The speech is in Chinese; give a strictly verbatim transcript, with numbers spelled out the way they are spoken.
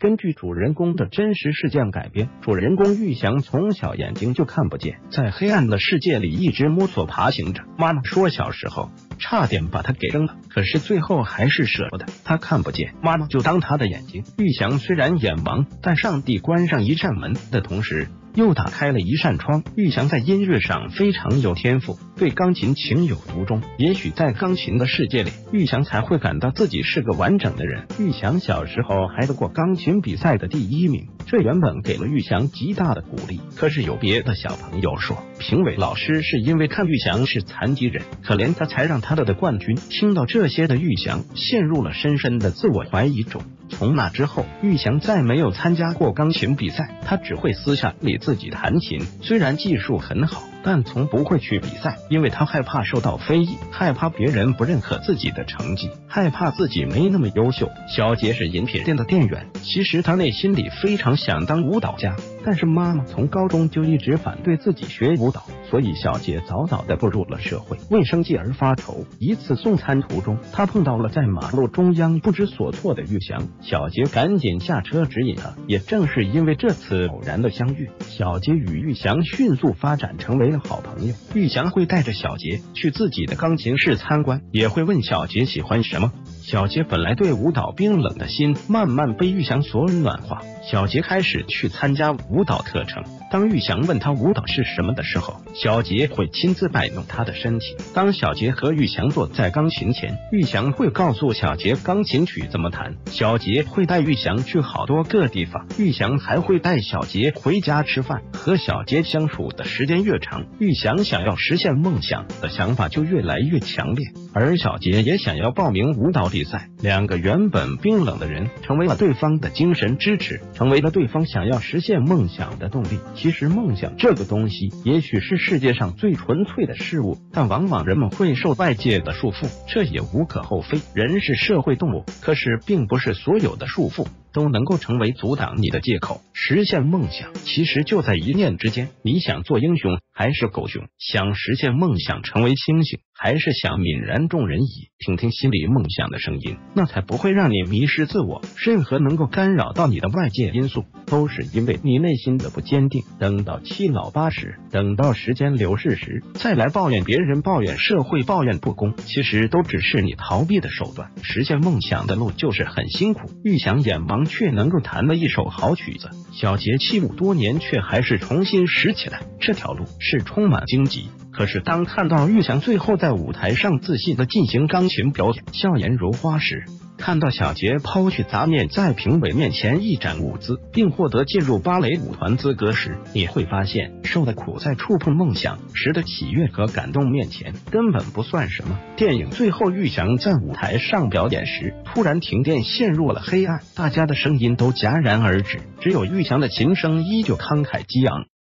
根据主人公的真实事件改编。主人公玉祥从小眼睛就看不见，在黑暗的世界里一直摸索爬行着。妈妈说小时候差点把他给扔了，可是最后还是舍不得。他看不见，妈妈就当他的眼睛。玉祥虽然眼盲，但上帝关上一扇门的同时又打开了一扇窗。玉祥在音乐上非常有天赋，对钢琴情有独钟。也许在钢琴的世界里，玉祥才会感到自己是个完整的人。玉祥小时候还得过钢琴比赛的第一名，这原本给了玉祥极大的鼓励。可是有别的小朋友说，评委老师是因为看玉祥是残疾人，可怜他才让他得的冠军。听到这些的玉祥陷入了深深的自我怀疑中。从那之后，玉祥再没有参加过钢琴比赛，他只会私下里自己弹琴，虽然技术很好，但从不会去比赛，因为他害怕受到非议，害怕别人不认可自己的成绩，害怕自己没那么优秀。小杰是饮品店的店员，其实他内心里非常想当舞蹈家，但是妈妈从高中就一直反对自己学舞蹈，所以小杰早早的步入了社会，为生计而发愁。一次送餐途中，他碰到了在马路中央不知所措的玉祥，小杰赶紧下车指引他。也正是因为这次偶然的相遇，小杰与玉祥迅速发展成为了好朋友。玉祥会带着小杰去自己的钢琴室参观，也会问小杰喜欢什么。小杰本来对舞蹈冰冷的心慢慢被玉祥所暖化，小杰开始去参加舞蹈课程。当玉祥问他舞蹈是什么的时候，小杰会亲自摆弄他的身体。当小杰和玉祥坐在钢琴前，玉祥会告诉小杰钢琴曲怎么弹。小杰会带玉祥去好多个地方，玉祥还会带小杰回家吃饭。和小杰相处的时间越长，玉祥想要实现梦想的想法就越来越强烈，而小杰也想要报名舞蹈比赛。两个原本冰冷的人成为了对方的精神支持，成为了对方想要实现梦想的动力。其实梦想这个东西也许是世界上最纯粹的事物，但往往人们会受外界的束缚，这也无可厚非。人是社会动物，可是并不是所有的束缚都能够成为阻挡你的借口。实现梦想其实就在一念之间，你想做英雄还是狗熊？想实现梦想成为星星，还是想泯然众人矣？听听心里梦想的声音，那才不会让你迷失自我。任何能够干扰到你的外界因素，都是因为你内心的不坚定。等到七老八十，等到时间流逝时，再来抱怨别人、抱怨社会、抱怨不公，其实都只是你逃避的手段。实现梦想的路就是很辛苦。玉祥眼盲却能够弹了一首好曲子，小杰弃舞多年却还是重新拾起来，这条路是充满荆棘。可是当看到玉祥最后在舞台上自信地进行钢琴表演，笑颜如花时，看到小杰抛去杂念，在评委面前一展舞姿，并获得进入芭蕾舞团资格时，你会发现受的苦在触碰梦想时的喜悦和感动面前根本不算什么。电影最后，玉祥在舞台上表演时，突然停电，陷入了黑暗，大家的声音都戛然而止，只有玉祥的琴声依旧慷慨激昂。